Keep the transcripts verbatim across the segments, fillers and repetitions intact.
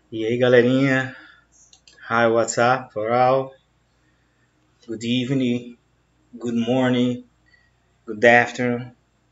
E aí, galerinha? Hi, what's up for all? Good evening, good morning, good afternoon.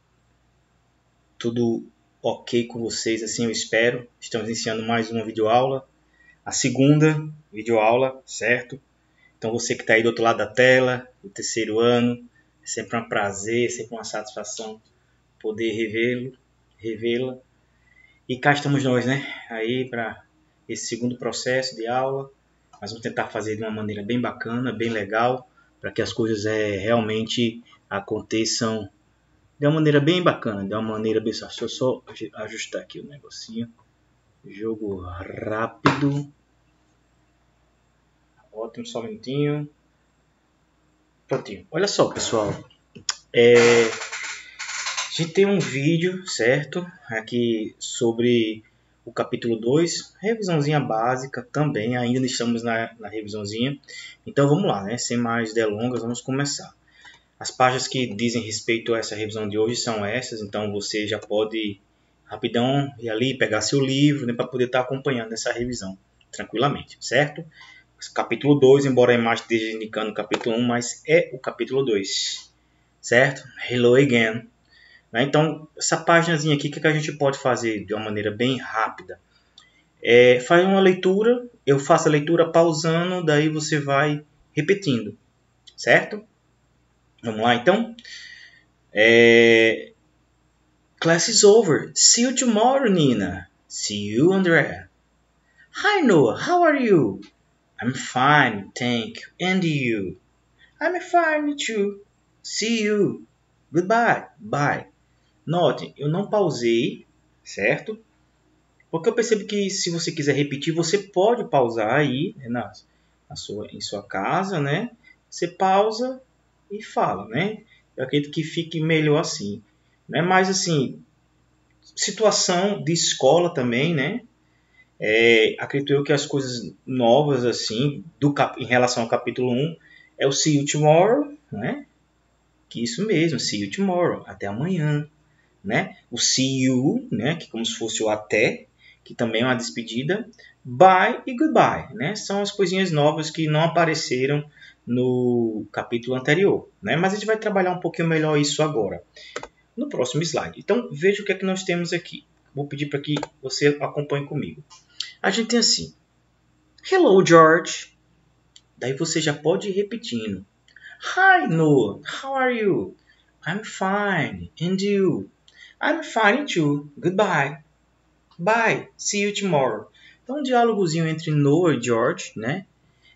Tudo ok com vocês, assim eu espero. Estamos iniciando mais uma videoaula. A segunda videoaula, certo? Então você que está aí do outro lado da tela, do terceiro ano, é sempre um prazer, é sempre uma satisfação poder revê-lo, revê-la. E cá estamos nós, né? Aí para esse segundo processo de aula. Mas vamos tentar fazer de uma maneira bem bacana, bem legal, para que as coisas é, realmente aconteçam de uma maneira bem bacana, de uma maneira bem... Deixa eu só ajustar aqui o negocinho. Jogo rápido. Ótimo, só um minutinho. Prontinho. Olha só, pessoal. É... A gente tem um vídeo, certo? Aqui sobre o capítulo dois, revisãozinha básica também, ainda estamos na, na revisãozinha. Então vamos lá, né? Sem mais delongas, vamos começar. As páginas que dizem respeito a essa revisão de hoje são essas, então você já pode rapidão ir ali, pegar seu livro, né, para poder estar acompanhando essa revisão tranquilamente, certo? Capítulo dois, embora a imagem esteja indicando o capítulo um, mas é o capítulo dois, certo? Hello again. Então, essa páginazinha aqui, o que a gente pode fazer de uma maneira bem rápida? É, faz uma leitura, eu faço a leitura pausando, daí você vai repetindo, certo? Vamos lá, então. É, Class is over. See you tomorrow, Nina. See you, Andrea. Hi, Noah. How are you? I'm fine, thank you. And you? I'm fine, too. See you. Goodbye. Bye. Note, eu não pausei, certo? Porque eu percebo que se você quiser repetir, você pode pausar aí, né, na, na sua, em sua casa, né? Você pausa e fala, né? Eu acredito que fique melhor assim, né? Mas assim, situação de escola também, né? É, acredito eu que as coisas novas assim, do cap, em relação ao capítulo um, é o see you tomorrow, né? Que isso mesmo, see you tomorrow, até amanhã, né? O see you, né? Que como se fosse o até, que também é uma despedida. Bye e goodbye, né? São as coisinhas novas que não apareceram no capítulo anterior, né? Mas a gente vai trabalhar um pouquinho melhor isso agora, no próximo slide. Então, veja o que é que nós temos aqui. Vou pedir para que você acompanhe comigo. A gente tem assim, Hello, George. Daí você já pode ir repetindo. Hi, Noah. How are you? I'm fine. And you? I'm fine too. Goodbye. Bye. See you tomorrow. Então, um diálogozinho entre Noah e George, né?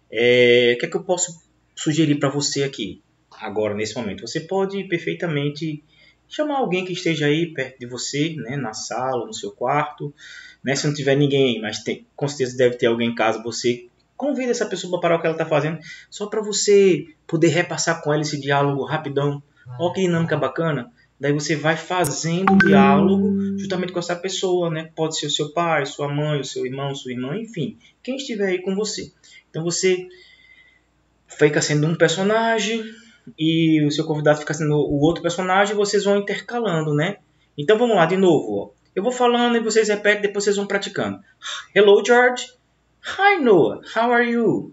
É, o que é que eu posso sugerir para você aqui, agora, nesse momento? Você pode perfeitamente chamar alguém que esteja aí perto de você, né? Na sala, no seu quarto. Né? Se não tiver ninguém aí, mas tem, com certeza deve ter alguém em casa, você convida essa pessoa para parar o que ela está fazendo, só para você poder repassar com ela esse diálogo rapidão. Olha que dinâmica bacana. Daí você vai fazendo diálogo justamente com essa pessoa, né? Pode ser o seu pai, sua mãe, o seu irmão, sua irmã, enfim, quem estiver aí com você. Então você fica sendo um personagem e o seu convidado fica sendo o outro personagem e vocês vão intercalando, né? Então vamos lá de novo, ó. Eu vou falando e vocês repetem, depois vocês vão praticando. Hello, George. Hi, Noah. How are you?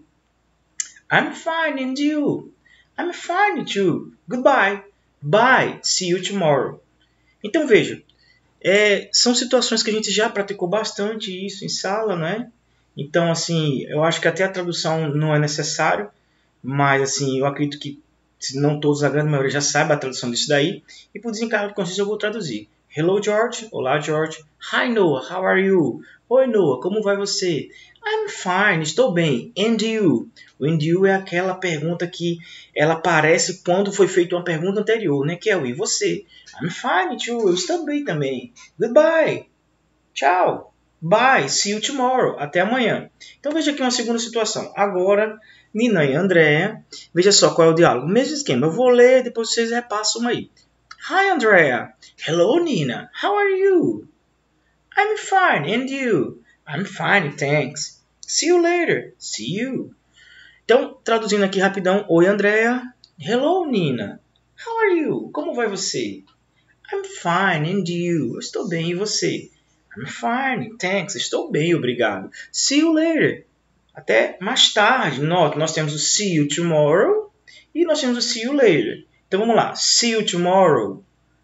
I'm fine, and you? I'm fine, too. Goodbye. Bye. See you tomorrow. Então, veja. É, são situações que a gente já praticou bastante isso em sala, né? Então, assim, eu acho que até a tradução não é necessário, mas, assim, eu acredito que se não todos, a grande maioria já sabe a tradução disso daí. E por desencargo de consciência eu vou traduzir. Hello, George. Olá, George. Hi, Noah. How are you? Oi, Noah. Como vai você? I'm fine. Estou bem. And you? O and you é aquela pergunta que ela aparece quando foi feita uma pergunta anterior, né? Que é o e você. I'm fine, too. Eu estou bem também. Goodbye. Tchau. Bye. See you tomorrow. Até amanhã. Então veja aqui uma segunda situação. Agora, Nina e Andrea. Veja só qual é o diálogo. Mesmo esquema. Eu vou ler, depois vocês repassam aí. Hi, Andrea. Hello, Nina. How are you? I'm fine. And you? I'm fine, thanks. See you later. See you. Então, traduzindo aqui rapidão. Oi, Andrea. Hello, Nina. How are you? Como vai você? I'm fine. And you? Eu estou bem. E você? I'm fine, thanks. Estou bem, obrigado. See you later. Até mais tarde. Note, nós temos o see you tomorrow e nós temos o see you later. Então vamos lá. See you tomorrow.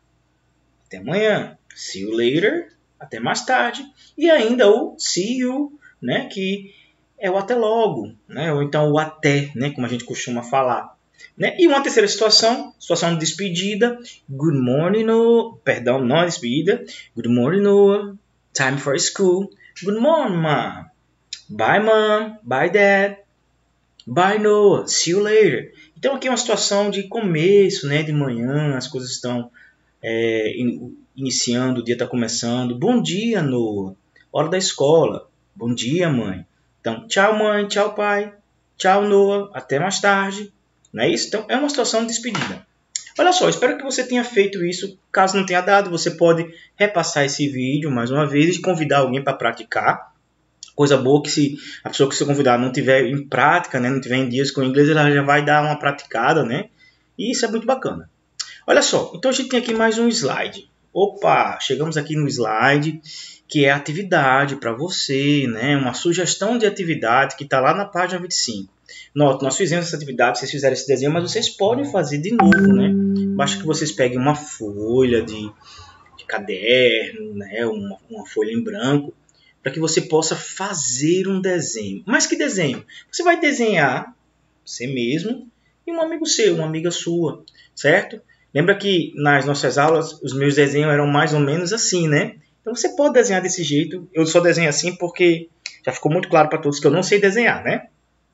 Até amanhã. See you later. Até mais tarde. E ainda o see you, né, que é o até logo, né, ou então o até, né, como a gente costuma falar. Né? E uma terceira situação, situação de despedida. Good morning, Noah. Perdão, não é despedida. Good morning, Noah. Time for school. Good morning, Mom. Bye, Mom. Bye, Dad. Bye, Noah. See you later. Então aqui é uma situação de começo, né, de manhã. As coisas estão é, in, iniciando, o dia está começando. Bom dia, Noah. Hora da escola. Bom dia, mãe. Então, tchau, mãe. Tchau, pai. Tchau, Noah. Até mais tarde. Não é isso? Então, é uma situação de despedida. Olha só, espero que você tenha feito isso. Caso não tenha dado, você pode repassar esse vídeo mais uma vez e convidar alguém para praticar. Coisa boa que se a pessoa que você convidar não tiver em prática, né, não tiver em dias com o inglês, ela já vai dar uma praticada, né? E isso é muito bacana. Olha só, então a gente tem aqui mais um slide. Opa, chegamos aqui no slide, que é a atividade para você, né? Uma sugestão de atividade que está lá na página vinte e cinco. Note, nós fizemos essa atividade, vocês fizeram esse desenho, mas vocês podem fazer de novo, né? Basta que vocês peguem uma folha de, de caderno, né? Uma, uma folha em branco, para que você possa fazer um desenho. Mas que desenho? Você vai desenhar você mesmo e um amigo seu, uma amiga sua, certo? Lembra que nas nossas aulas os meus desenhos eram mais ou menos assim, né? Então você pode desenhar desse jeito. Eu só desenho assim porque já ficou muito claro para todos que eu não sei desenhar, né?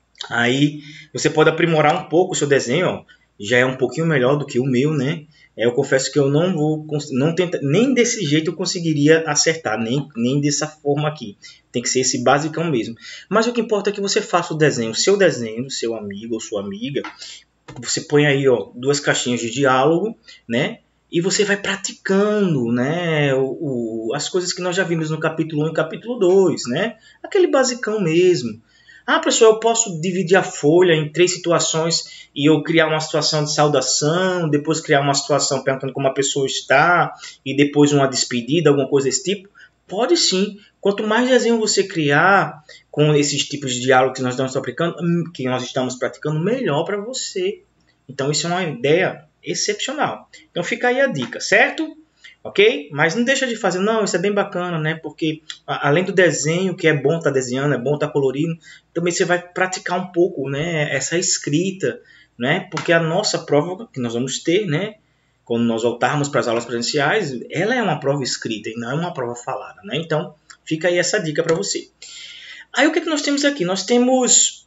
Aí você pode aprimorar um pouco o seu desenho, ó. Já é um pouquinho melhor do que o meu, né? Eu confesso que eu não vou, não tenta, nem desse jeito eu conseguiria acertar, nem, nem dessa forma aqui. Tem que ser esse basicão mesmo. Mas o que importa é que você faça o desenho, o seu desenho, do seu amigo ou sua amiga. Você põe aí, ó, duas caixinhas de diálogo, né? E você vai praticando, né, o, o, as coisas que nós já vimos no capítulo um e capítulo dois, né? Aquele basicão mesmo. Ah, pessoal, eu posso dividir a folha em três situações e eu criar uma situação de saudação, depois criar uma situação perguntando como a pessoa está e depois uma despedida, alguma coisa desse tipo? Pode sim. Quanto mais desenho você criar com esses tipos de diálogo que nós estamos praticando, que nós estamos praticando, melhor para você. Então isso é uma ideia excepcional. Então fica aí a dica, certo? Ok? Mas não deixa de fazer, não, isso é bem bacana, né? Porque além do desenho, que é bom estar tá desenhando, é bom estar tá colorindo, também você vai praticar um pouco, né, essa escrita, né? Porque a nossa prova que nós vamos ter, né, quando nós voltarmos para as aulas presenciais, ela é uma prova escrita e não é uma prova falada, né? Então, fica aí essa dica para você. Aí o que, é que nós temos aqui? Nós temos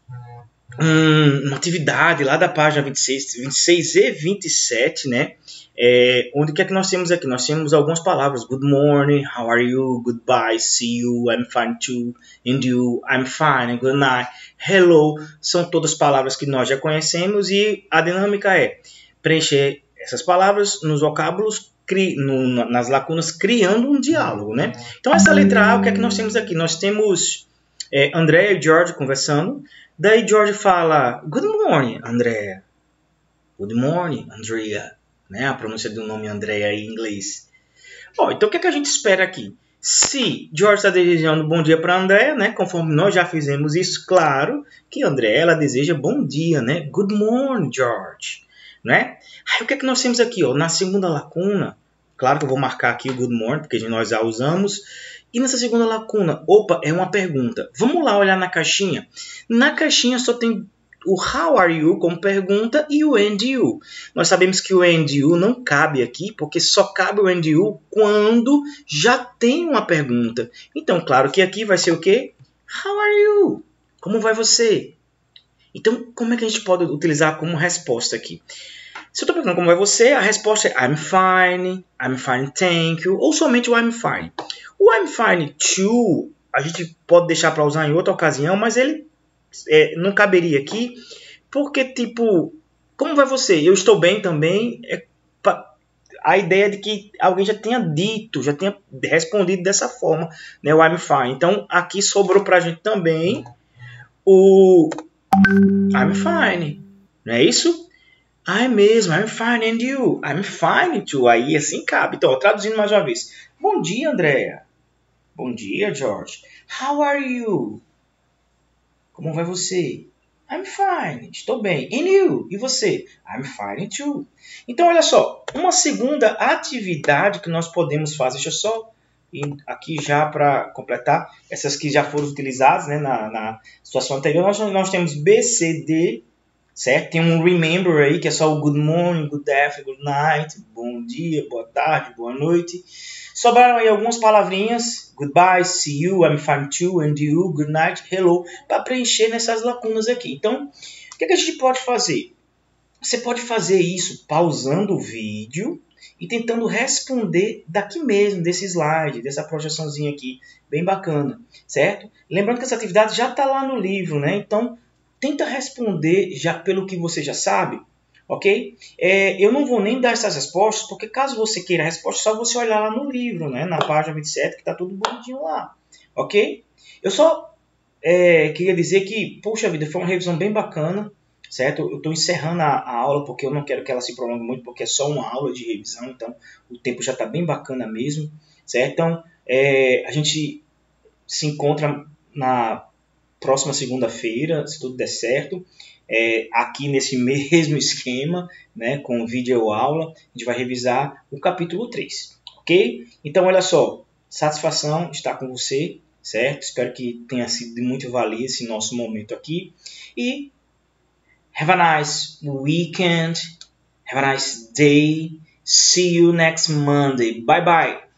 hum, uma atividade lá da página vinte e seis, vinte e seis e vinte e sete, né? É, onde o que é que nós temos aqui? Nós temos algumas palavras. Good morning, how are you, goodbye, see you, I'm fine too, and you, I'm fine, good night, hello. São todas palavras que nós já conhecemos e a dinâmica é preencher essas palavras nos vocábulos, cri, no, nas lacunas, criando um diálogo, né? Então essa letra A, o que é que nós temos aqui? Nós temos é, Andrea e George conversando. Daí George fala, good morning, Andrea. Good morning, Andrea. Né? A pronúncia do nome Andrea em inglês. Bom, então o que, é que a gente espera aqui? Se George está desejando bom dia para Andrea, né? Conforme nós já fizemos isso, claro que Andrea ela deseja bom dia, né? Good morning, George. Né? Aí o que, é que nós temos aqui? Ó? Na segunda lacuna, claro que eu vou marcar aqui o good morning, porque nós já usamos. E nessa segunda lacuna, opa, é uma pergunta. Vamos lá olhar na caixinha. Na caixinha só tem o how are you como pergunta e o and you. Nós sabemos que o and you não cabe aqui, porque só cabe o and you quando já tem uma pergunta. Então, claro que aqui vai ser o quê? How are you? Como vai você? Então, como é que a gente pode utilizar como resposta aqui? Se eu estou perguntando como vai você, a resposta é I'm fine, I'm fine, thank you, ou somente o I'm fine. O I'm fine too, a gente pode deixar para usar em outra ocasião, mas ele É, não caberia aqui, porque, tipo, como vai você? Eu estou bem também. É a ideia de que alguém já tenha dito, já tenha respondido dessa forma, né, o I'm fine. Então, aqui sobrou pra gente também o I'm fine, não é isso? Ah, é mesmo, I'm fine, and you? I'm fine too. Aí, assim cabe. Então, traduzindo mais uma vez. Bom dia, Andrea. Bom dia, George. How are you? Como vai você? I'm fine. Estou bem. And you? E você? I'm fine too. Então, olha só. Uma segunda atividade que nós podemos fazer. Deixa eu só ir aqui já para completar. Essas que já foram utilizadas, né, na, na situação anterior. Nós, nós temos B, C, D. Certo? Tem um remember aí, que é só o good morning, good afternoon, good night, bom dia, boa tarde, boa noite. Sobraram aí algumas palavrinhas, goodbye, see you, I'm fine too, and you, good night, hello, para preencher nessas lacunas aqui. Então, o que, é que a gente pode fazer? Você pode fazer isso pausando o vídeo e tentando responder daqui mesmo, desse slide, dessa projeçãozinha aqui, bem bacana, certo? Lembrando que essa atividade já está lá no livro, né? Então, tenta responder já pelo que você já sabe, ok? É, eu não vou nem dar essas respostas, porque caso você queira a resposta, é só você olhar lá no livro, né? Na página vinte e sete, que está tudo bonitinho lá, ok? Eu só é, queria dizer que, puxa vida, foi uma revisão bem bacana, certo? Eu estou encerrando a, a aula, porque eu não quero que ela se prolongue muito, porque é só uma aula de revisão, então o tempo já está bem bacana mesmo, certo? Então, é, a gente se encontra na próxima segunda-feira, se tudo der certo, é, aqui nesse mesmo esquema, né, com vídeo aula, a gente vai revisar o capítulo três, ok? Então, olha só, satisfação estar com você, certo? Espero que tenha sido de muito valia esse nosso momento aqui. E have a nice weekend, have a nice day, see you next Monday, bye bye!